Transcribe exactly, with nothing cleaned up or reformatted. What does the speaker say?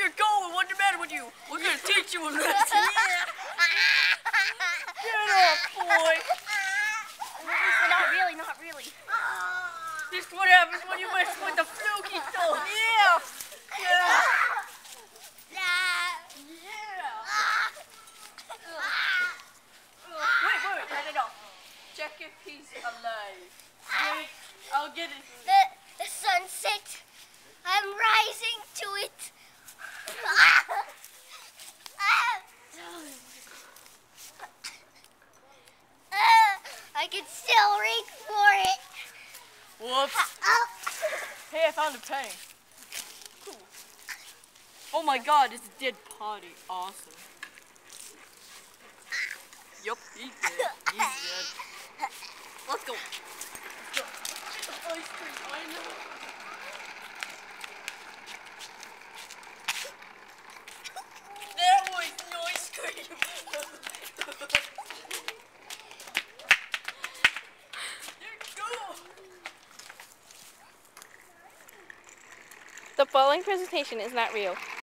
you're going? What's the matter with you? We're gonna teach you a lesson. Get off, boy. Not really, not really. This is what happens when you mess with the Fluky toy. Yeah. Yeah. Wait, wait, wait, turn it off. Check if he's alive. Wait, I'll get it. The, the sunset. I'm rising to it. I can still reach for it. Whoops. Hey, I found a penny. Cool. Oh my god, it's a dead body. Awesome. Yup, he's dead. He's dead. Let's go. Let's go. Get the ice cream, I know. That was no ice cream. The following presentation is not real.